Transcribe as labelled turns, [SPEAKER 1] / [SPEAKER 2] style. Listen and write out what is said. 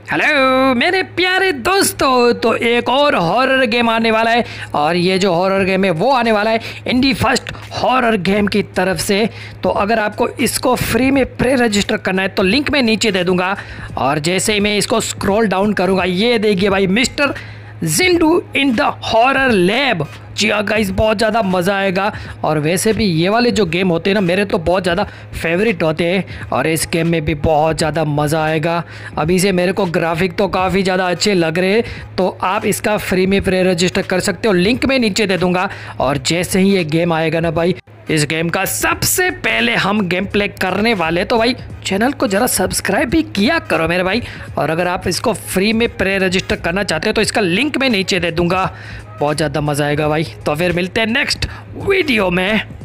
[SPEAKER 1] Hello मेरे प्यारे दोस्तों, तो एक और हॉरर गेम आने वाला है और ये जो हॉरर गेम है वो आने वाला है इंडी फर्स्ट हॉरर गेम की तरफ से। तो अगर आपको इसको फ्री में प्री रजिस्टर करना है तो लिंक मैं नीचे दे दूंगा। और जैसे ही मैं इसको स्क्रॉल डाउन करूंगा ये देखिए भाई, मिस्टर जिंडू इन द हॉरर लैब। जी हाँ गाइस, बहुत ज़्यादा मज़ा आएगा। और वैसे भी ये वाले जो गेम होते हैं ना, मेरे तो बहुत ज़्यादा फेवरेट होते हैं और इस गेम में भी बहुत ज़्यादा मज़ा आएगा। अभी से मेरे को ग्राफिक तो काफ़ी ज़्यादा अच्छे लग रहे हैं, तो आप इसका फ्री में प्री रजिस्टर कर सकते हो, लिंक मैं नीचे दे दूँगा। और जैसे ही ये गेम आएगा ना भाई, इस गेम का सबसे पहले हम गेम प्ले करने वाले, तो भाई चैनल को ज़रा सब्सक्राइब भी किया करो मेरे भाई। और अगर आप इसको फ्री में प्री रजिस्टर करना चाहते हो तो इसका लिंक मैं नीचे दे दूंगा। बहुत ज़्यादा मज़ा आएगा भाई। तो फिर मिलते हैं नेक्स्ट वीडियो में।